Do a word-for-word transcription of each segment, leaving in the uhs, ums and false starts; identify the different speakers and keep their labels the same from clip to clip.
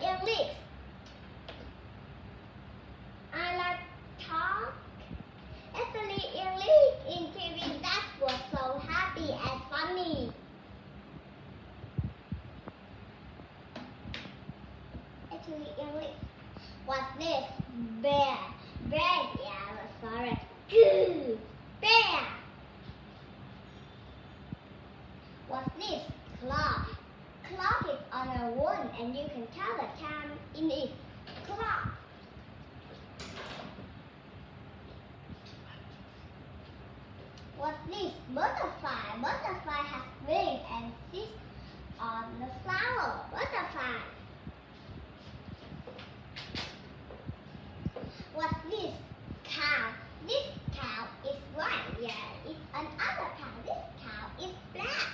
Speaker 1: English. I like talk. Actually, English in T V that was so happy and funny. Actually, English was this bear. Bear, yeah, was sorry. Good. Bear. What's this? Clock. Clock is on a wall and you can tell the time in it. Clock. What's this? Butterfly. Butterfly has wings and sits on the flower. Butterfly. What's this? Cow. This cow is white. Yeah, it's another cow. This cow is black.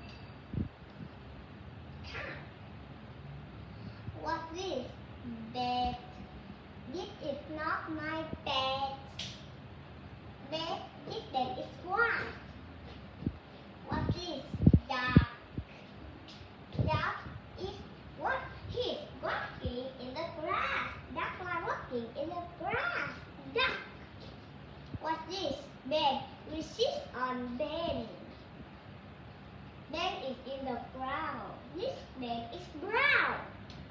Speaker 1: Cow. What's this? Bed. This is not my bed. Bed. This bed is white. What's this? Dog. Dog is what? He's walking in the grass. Dog like walking in the grass. Duck. What's this? Bed. We sit on bed. Bed is in the ground. This bed is brown.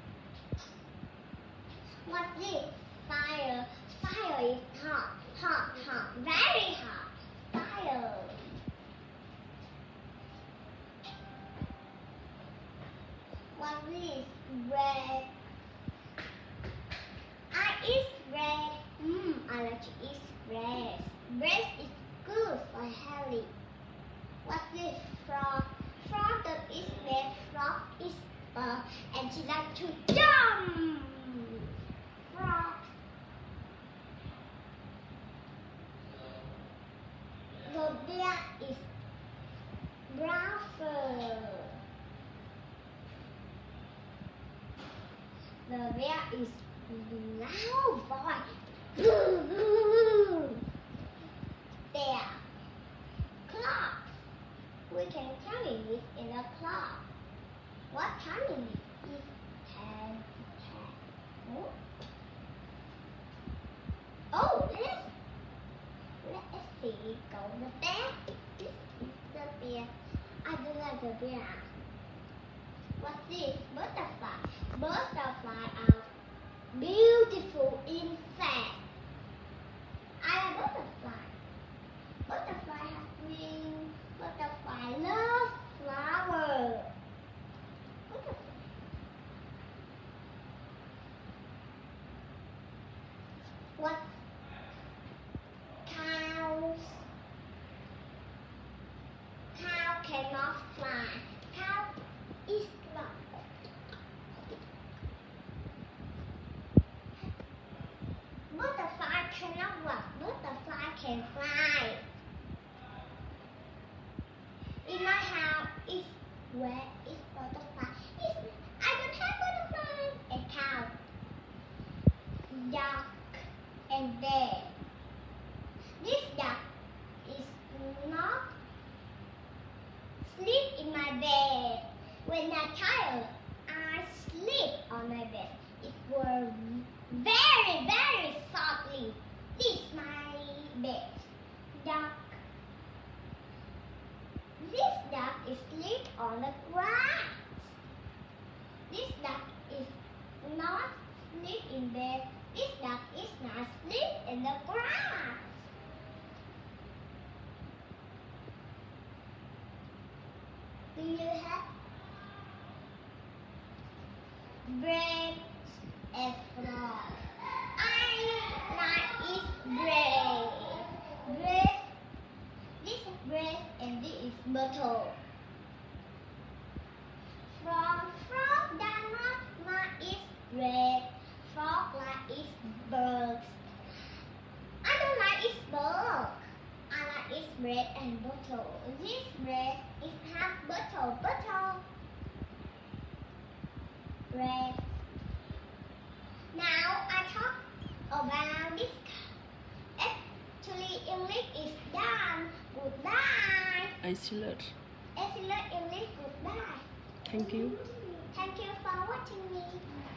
Speaker 1: What's this? Fire. Fire is hot. Hot, hot. Very hot. Fire. What's this? Bread. I eat bread. Mmm, I like to eat bread. Bread is good for healthy. What's this? Frog. Frog doesn't eat bread. Frog is bird and she likes to jump. Frog. The bear is brown fur. The bear is loud voice. Bear. Clock. We can tell it in a clock. What time is it? It's ten. ten. Oh, oh let's, let's see. Go the bear. This is the bear. I don't like the bear. What's this? Butterfly. Butterfly are beautiful insects. I like butterfly. Butterfly has wings. Butterfly love flowers. Butterfly. What? Cows. Cow cannot fly. Cow is black. Butterfly cannot walk. Butterfly can fly. In my house, it's where is butterfly? It's, I don't have butterfly. A cow, duck, and bear. This duck is not sleep in my bed. When I'm tired, I sleep on my bed. It was very, very softly. This is my bed. Duck. This duck is sleep on the grass. This duck is not sleep in bed. This duck is not sleep in the grass. Do you have bread and frog? I like eat bread. Bread. This is bread and this is butter. Frog. Frog does not like eat bread. Frog like eat birds. I don't like eat birds. I like eat bread and butter. This bread is half butter. Butter. Bread. Now I talk about this. Actually, English is done. Goodbye.
Speaker 2: Excellent.
Speaker 1: Excellent English. Goodbye.
Speaker 2: Thank you.
Speaker 1: Thank you for watching me.